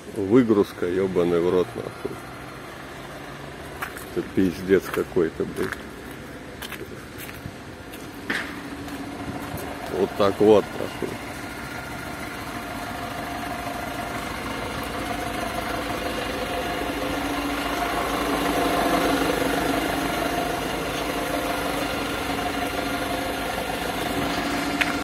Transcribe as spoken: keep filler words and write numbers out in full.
Выгрузка, ебаный в рот, нахуй. Это пиздец какой-то, блядь. Вот так вот, нахуй.